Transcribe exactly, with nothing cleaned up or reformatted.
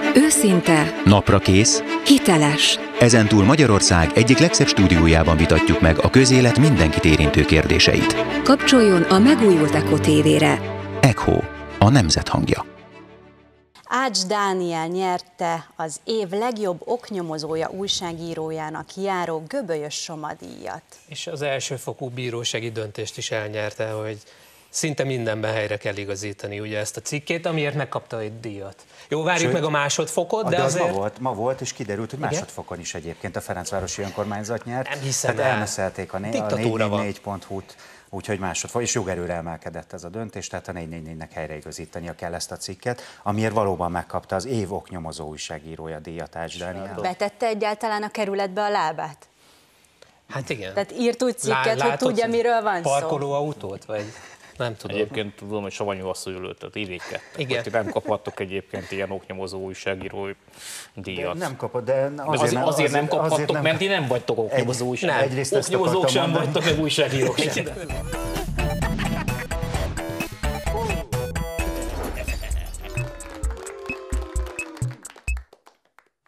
Őszinte, Naprakész, hiteles. ezentúl Magyarország egyik legszebb stúdiójában vitatjuk meg a közélet mindenkit érintő kérdéseit. Kapcsoljon a megújult Echo tévére. Echo, a nemzet hangja. Ács Dániel nyerte az év legjobb oknyomozója újságírójának járó Göbölyös Soma díjat. És az elsőfokú bírósági döntést is elnyerte, hogy szinte mindenben helyre kell igazítani ugye ezt a cikkét, amiért megkapta egy díjat. Jó, várjuk Sőt, meg a másodfokot, de, de az azért... ma volt, ma volt, és kiderült, hogy másodfokon is egyébként a Ferencvárosi Önkormányzat nyert. Nem hiszem. Tehát elmeszelték a négy négy négy pont hu-t, úgyhogy másodfok, és jogerőre emelkedett ez a döntés, tehát a négy négy négynek helyreigazítania kell ezt a cikket, amiért valóban megkapta az év oknyomozó újságírója díjat Ács Dániel. Betette egyáltalán a kerületbe a lábát? Hát igen. Tehát írt úgy cikket, Lá, hogy tudja, miről van szó. Parkolóautót, vagy nem tudom. Egyébként tudom, hogy Savanyú asszony ülőtött, irigykedtek, Igen. hogy nem kaphattok egyébként ilyen oknyomozó újságíró díjat. De nem kapott, de azért, de azért, nem, azért nem kaphattok, azért nem, mert ti nem vagytok oknyomozó újságírók. Egyrészt ezt Oknyomozók sem mondani. vagytok, meg újságírók sem.